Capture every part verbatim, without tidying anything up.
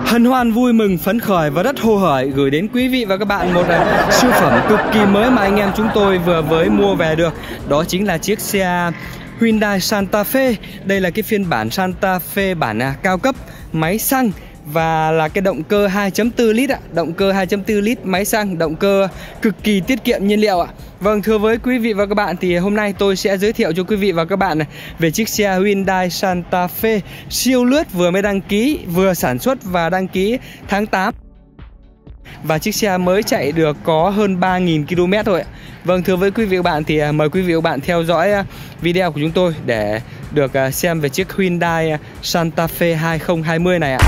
Hân hoan vui mừng phấn khởi và rất hồ hởi gửi đến quý vị và các bạn một uh, siêu phẩm cực kỳ mới mà anh em chúng tôi vừa mới mua về được. Đó chính là chiếc xe Hyundai Santa Fe. Đây là cái phiên bản Santa Fe bản uh, cao cấp, máy xăng và là cái động cơ hai chấm bốn lít ạ. Động cơ hai chấm bốn lít máy xăng, động cơ cực kỳ tiết kiệm nhiên liệu ạ. Vâng, thưa với quý vị và các bạn thì hôm nay tôi sẽ giới thiệu cho quý vị và các bạn về chiếc xe Hyundai Santa Fe siêu lướt vừa mới đăng ký, vừa sản xuất và đăng ký tháng tám. Và chiếc xe mới chạy được có hơn ba nghìn ki lô mét thôi ạ. Vâng, thưa với quý vị và các bạn thì mời quý vị và các bạn theo dõi video của chúng tôi để được xem về chiếc Hyundai Santa Fe hai không hai không này ạ.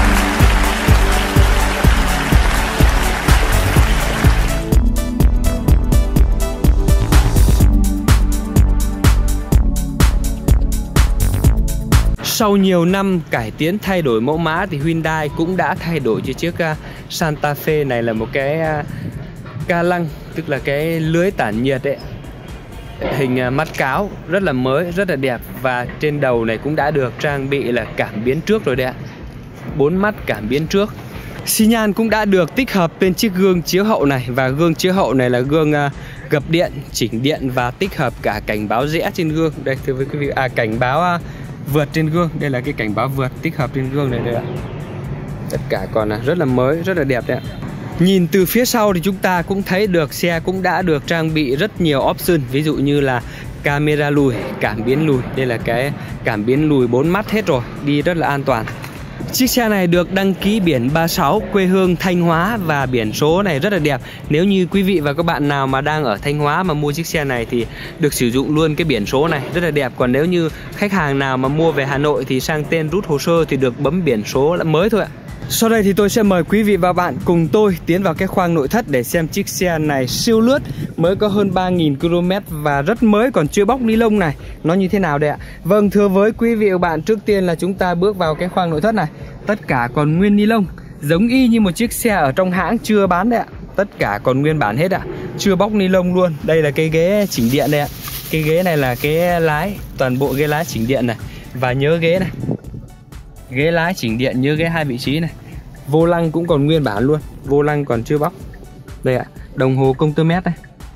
Sau nhiều năm cải tiến thay đổi mẫu mã thì Hyundai cũng đã thay đổi cho chiếc uh, Santa Fe này là một cái uh, ca lăng, tức là cái lưới tản nhiệt ấy. Hình uh, mắt cáo rất là mới, rất là đẹp. Và trên đầu này cũng đã được trang bị là cảm biến trước rồi đấy ạ. Bốn mắt cảm biến trước. Xi nhan cũng đã được tích hợp bên chiếc gương chiếu hậu này. Và gương chiếu hậu này là gương uh, gập điện, chỉnh điện và tích hợp cả cảnh báo rẽ trên gương. Đây thưa với quý vị, à cảnh báo uh, vượt trên gương. Đây là cái cảnh báo vượt tích hợp trên gương này đây ạ. Tất cả còn là rất là mới, rất là đẹp đấy ạ. Nhìn từ phía sau thì chúng ta cũng thấy được xe cũng đã được trang bị rất nhiều option. Ví dụ như là camera lùi, cảm biến lùi. Đây là cái cảm biến lùi bốn mắt hết rồi, đi rất là an toàn. Chiếc xe này được đăng ký biển ba sáu, quê hương Thanh Hóa. Và biển số này rất là đẹp. Nếu như quý vị và các bạn nào mà đang ở Thanh Hóa mà mua chiếc xe này thì được sử dụng luôn cái biển số này, rất là đẹp. Còn nếu như khách hàng nào mà mua về Hà Nội thì sang tên rút hồ sơ thì được bấm biển số mới thôi ạ. Sau đây thì tôi sẽ mời quý vị và các bạn cùng tôi tiến vào cái khoang nội thất để xem chiếc xe này siêu lướt, mới có hơn ba nghìn ki lô mét và rất mới, còn chưa bóc ni lông này, nó như thế nào đây ạ. Vâng, thưa với quý vị và các bạn, trước tiên là chúng ta bước vào cái khoang nội thất này. Tất cả còn nguyên ni lông, giống y như một chiếc xe ở trong hãng chưa bán đấy ạ. Tất cả còn nguyên bản hết ạ, chưa bóc ni lông luôn. Đây là cái ghế chỉnh điện đây ạ. Cái ghế này là cái lái, toàn bộ ghế lái chỉnh điện này. Và nhớ ghế này, ghế lái chỉnh điện nhớ ghế hai vị trí này. Vô lăng cũng còn nguyên bản luôn, vô lăng còn chưa bóc. Đây ạ, đồng hồ công tơ mét đây.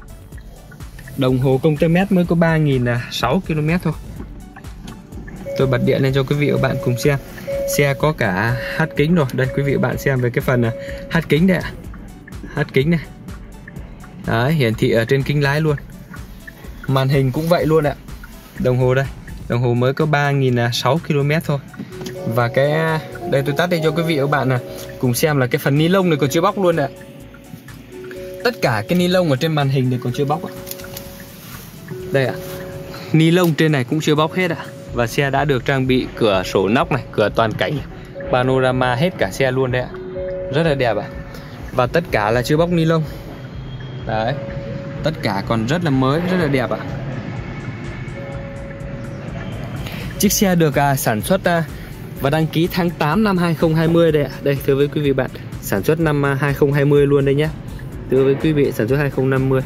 Đồng hồ công tơ mét mới có ba nghìn sáu trăm ki lô mét thôi. Tôi bật điện lên cho quý vị và các bạn cùng xem. Xe có cả hát kính rồi. Đây quý vị và các bạn xem về cái phần hát kính đây ạ. Hát kính này. Đấy, hiển thị ở trên kính lái luôn. Màn hình cũng vậy luôn ạ. Đồng hồ đây, đồng hồ mới có ba nghìn sáu trăm ki lô mét thôi. Và cái đây tôi tắt đây cho quý vị và các bạn này cùng xem là cái phần ni lông này còn chưa bóc luôn ạ. Tất cả cái ni lông ở trên màn hình này còn chưa bóc ạ. Đây ạ, ni lông trên này cũng chưa bóc hết ạ. Và xe đã được trang bị cửa sổ nóc này, cửa toàn cảnh, panorama hết cả xe luôn đấy ạ. Rất là đẹp ạ. Và tất cả là chưa bóc ni lông. Đấy, tất cả còn rất là mới, rất là đẹp ạ. Chiếc xe được à, sản xuất à, và đăng ký tháng tám năm hai không hai không đây ạ. Đây thưa với quý vị bạn, sản xuất năm hai không hai không luôn đây nhé. Thưa với quý vị, sản xuất hai không năm không.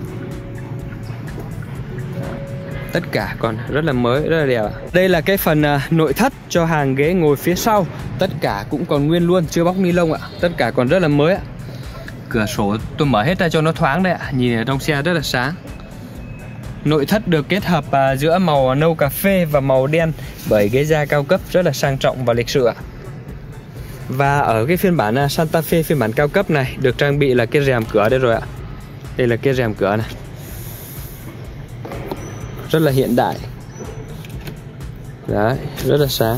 Tất cả còn rất là mới, rất là đẹp ạ. Đây là cái phần uh, nội thất cho hàng ghế ngồi phía sau. Tất cả cũng còn nguyên luôn, chưa bóc ni lông ạ. Tất cả còn rất là mới ạ. Cửa sổ tôi mở hết ra cho nó thoáng đây ạ. Nhìn ở trong xe rất là sáng. Nội thất được kết hợp uh, giữa màu nâu cà phê và màu đen bởi ghế da cao cấp, rất là sang trọng và lịch sự ạ. Và ở cái phiên bản uh, Santa Fe phiên bản cao cấp này được trang bị là cái rèm cửa đây rồi ạ. Đây là cái rèm cửa này, rất là hiện đại. Đấy, rất là sáng.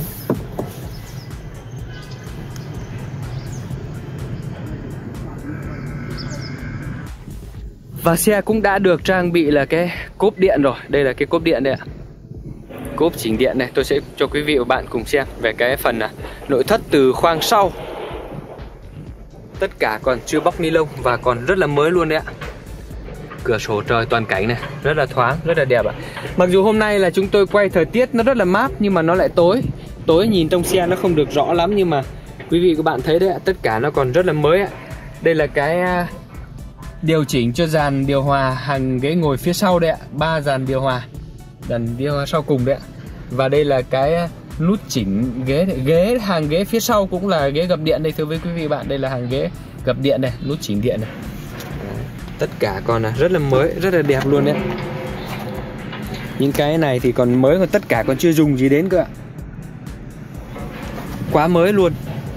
Và xe cũng đã được trang bị là cái cốp điện rồi. Đây là cái cốp điện đây ạ. Cốp chỉnh điện này, tôi sẽ cho quý vị và bạn cùng xem về cái phần nội thất từ khoang sau. Tất cả còn chưa bóc ni lông và còn rất là mới luôn đấy ạ. Cửa sổ trời toàn cảnh này, rất là thoáng, rất là đẹp ạ. Mặc dù hôm nay là chúng tôi quay thời tiết nó rất là mát nhưng mà nó lại tối. Tối nhìn trong xe nó không được rõ lắm nhưng mà quý vị các bạn thấy đấy ạ, tất cả nó còn rất là mới ạ. Đây là cái điều chỉnh cho dàn điều hòa hàng ghế ngồi phía sau đấy ạ, ba dàn điều hòa, dàn điều hòa sau cùng đấy ạ. Và đây là cái nút chỉnh ghế, ghế hàng ghế phía sau cũng là ghế gập điện đây thưa với quý vị bạn. Đây là hàng ghế gập điện này, nút chỉnh điện này. Tất cả còn là rất là mới, rất là đẹp luôn đấy. Những cái này thì còn mới, còn tất cả còn chưa dùng gì đến cơ ạ. Quá mới luôn.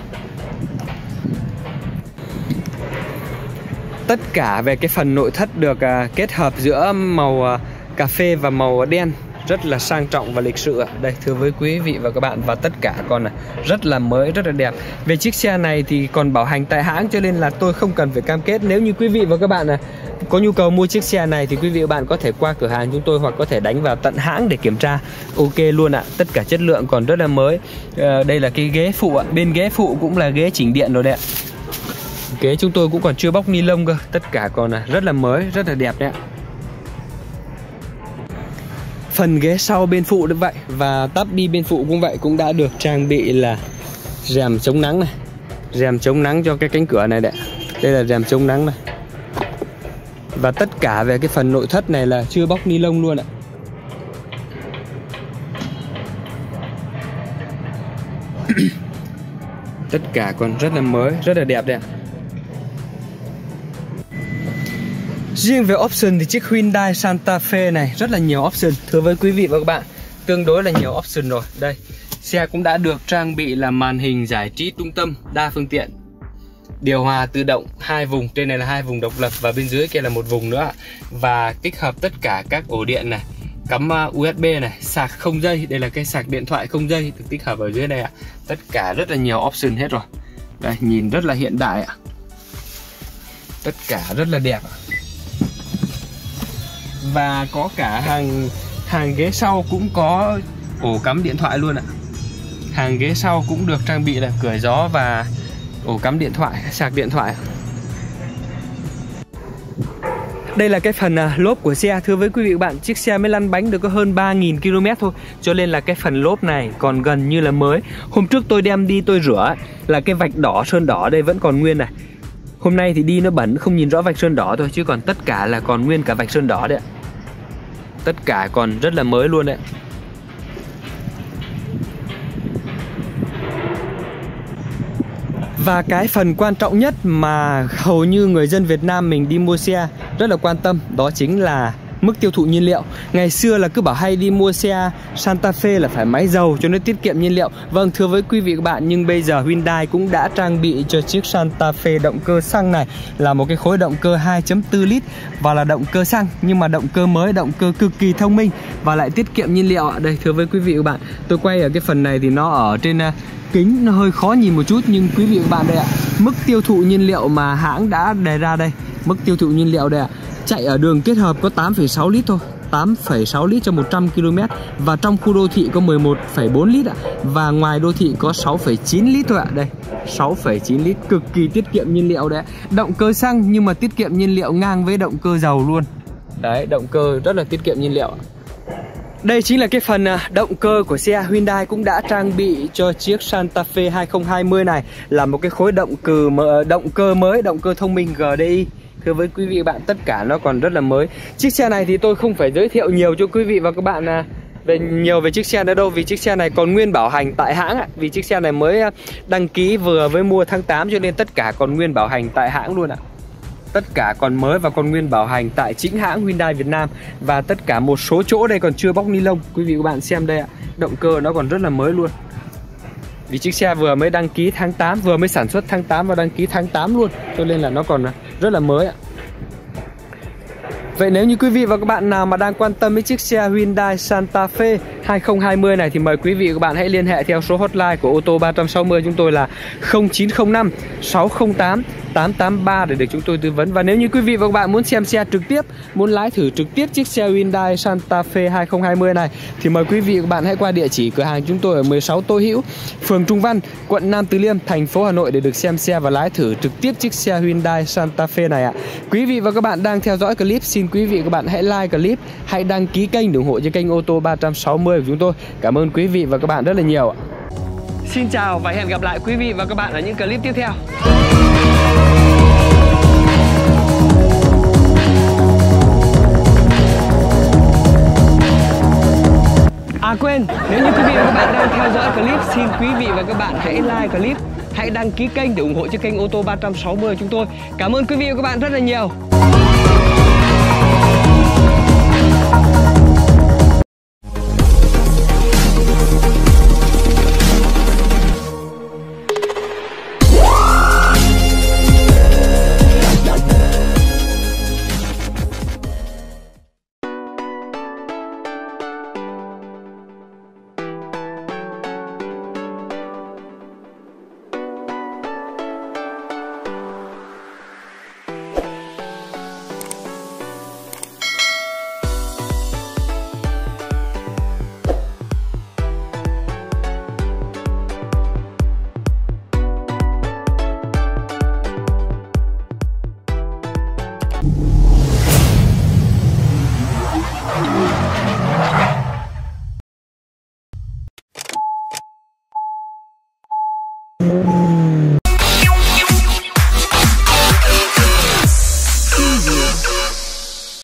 Tất cả về cái phần nội thất được uh, kết hợp giữa màu uh, cà phê và màu đen, rất là sang trọng và lịch sự ạ. Đây thưa với quý vị và các bạn, và tất cả còn là rất là mới, rất là đẹp. Về chiếc xe này thì còn bảo hành tại hãng, cho nên là tôi không cần phải cam kết. Nếu như quý vị và các bạn là có nhu cầu mua chiếc xe này thì quý vị và bạn có thể qua cửa hàng chúng tôi, hoặc có thể đánh vào tận hãng để kiểm tra. Ok luôn ạ. Tất cả chất lượng còn rất là mới. à, Đây là cái ghế phụ ạ. Bên ghế phụ cũng là ghế chỉnh điện rồi đấy ạ. Ghế chúng tôi cũng còn chưa bóc ni lông cơ. Tất cả còn là rất là mới, rất là đẹp đấy ạ. Phần ghế sau bên phụ cũng vậy, và tắp bi bên phụ cũng vậy, cũng đã được trang bị là rèm chống nắng này. Rèm chống nắng cho cái cánh cửa này đấy. Đây là rèm chống nắng này. Và tất cả về cái phần nội thất này là chưa bóc ni lông luôn ạ. Tất cả còn rất là mới, rất là đẹp đấy ạ. Riêng về option thì chiếc Hyundai Santa Fe này rất là nhiều option. Thưa với quý vị và các bạn, tương đối là nhiều option rồi. Đây, xe cũng đã được trang bị là màn hình giải trí trung tâm đa phương tiện, điều hòa tự động hai vùng, trên này là hai vùng độc lập và bên dưới kia là một vùng nữa. Và tích hợp tất cả các ổ điện này, cắm u ét bê này, sạc không dây, đây là cái sạc điện thoại không dây được tích hợp ở dưới này ạ. Tất cả rất là nhiều option hết rồi. Đây, nhìn rất là hiện đại ạ. Tất cả rất là đẹp ạ. Và có cả hàng hàng ghế sau cũng có ổ cắm điện thoại luôn ạ. Hàng ghế sau cũng được trang bị là cửa gió và ổ cắm điện thoại, sạc điện thoại. Đây là cái phần lốp của xe. Thưa với quý vị và các bạn, chiếc xe mới lăn bánh được có hơn ba nghìn ki lô mét thôi, cho nên là cái phần lốp này còn gần như là mới. Hôm trước tôi đem đi tôi rửa là cái vạch đỏ, sơn đỏ đây vẫn còn nguyên này. Hôm nay thì đi nó bẩn, không nhìn rõ vạch sơn đỏ thôi, chứ còn tất cả là còn nguyên cả vạch sơn đỏ đấy ạ. Tất cả còn rất là mới luôn đấy. Và cái phần quan trọng nhất mà hầu như người dân Việt Nam mình đi mua xe rất là quan tâm, đó chính là mức tiêu thụ nhiên liệu. Ngày xưa là cứ bảo hay đi mua xe Santa Fe là phải máy dầu cho nó tiết kiệm nhiên liệu. Vâng, thưa với quý vị các bạn, nhưng bây giờ Hyundai cũng đã trang bị cho chiếc Santa Fe động cơ xăng này là một cái khối động cơ hai chấm bốn lít và là động cơ xăng, nhưng mà động cơ mới, động cơ cực kỳ thông minh và lại tiết kiệm nhiên liệu ạ. Đây, thưa với quý vị các bạn, tôi quay ở cái phần này thì nó ở trên kính, nó hơi khó nhìn một chút, nhưng quý vị các bạn đây ạ, mức tiêu thụ nhiên liệu mà hãng đã đề ra đây, mức tiêu thụ nhiên liệu đây ạ, chạy ở đường kết hợp có tám phẩy sáu lít thôi, tám phẩy sáu lít cho một trăm ki lô mét, và trong khu đô thị có mười một phẩy bốn lít ạ, và ngoài đô thị có sáu phẩy chín lít thôi ạ. Đây, sáu phẩy chín lít, cực kỳ tiết kiệm nhiên liệu đấy. Động cơ xăng nhưng mà tiết kiệm nhiên liệu ngang với động cơ dầu luôn. Đấy, động cơ rất là tiết kiệm nhiên liệu. Đây chính là cái phần động cơ của xe. Hyundai cũng đã trang bị cho chiếc Santa Fe hai không hai không này là một cái khối động cơ động cơ mới, động cơ thông minh giê đê i. Thưa với quý vị và bạn, tất cả nó còn rất là mới. Chiếc xe này thì tôi không phải giới thiệu nhiều cho quý vị và các bạn về nhiều về chiếc xe nữa đâu, vì chiếc xe này còn nguyên bảo hành tại hãng ạ. Vì chiếc xe này mới đăng ký vừa với mua tháng tám, cho nên tất cả còn nguyên bảo hành tại hãng luôn ạ. Tất cả còn mới và còn nguyên bảo hành tại chính hãng Hyundai Việt Nam. Và tất cả một số chỗ đây còn chưa bóc ni lông. Quý vị và các bạn xem đây ạ, động cơ nó còn rất là mới luôn. Vì chiếc xe vừa mới đăng ký tháng tám, vừa mới sản xuất tháng tám và đăng ký tháng tám luôn, cho nên là nó còn rất là mới ạ. Vậy nếu như quý vị và các bạn nào mà đang quan tâm đến chiếc xe Hyundai Santa Fe hai không hai không này thì mời quý vị và các bạn hãy liên hệ theo số hotline của ô tô ba trăm sáu mươi chúng tôi là không chín không năm sáu không tám tám tám ba để được chúng tôi tư vấn. Và nếu như quý vị và các bạn muốn xem xe trực tiếp, muốn lái thử trực tiếp chiếc xe Hyundai Santa Fe hai không hai không này thì mời quý vị và các bạn hãy qua địa chỉ cửa hàng chúng tôi ở mười sáu Tô Hữu, phường Trung Văn, quận Nam Từ Liêm, thành phố Hà Nội để được xem xe và lái thử trực tiếp chiếc xe Hyundai Santa Fe này ạ. Quý vị và các bạn đang theo dõi clip, xin quý vị và các bạn hãy like clip, hãy đăng ký kênh để ủng hộ cho kênh ô tô ba trăm sáu mươi của chúng tôi. Cảm ơn quý vị và các bạn rất là nhiều ạ. Xin chào và hẹn gặp lại quý vị và các bạn ở những clip tiếp theo. À quên, nếu như quý vị và các bạn đang theo dõi clip, xin quý vị và các bạn hãy like clip, hãy đăng ký kênh để ủng hộ cho kênh ô tô ba trăm sáu mươi chúng tôi. Cảm ơn quý vị và các bạn rất là nhiều.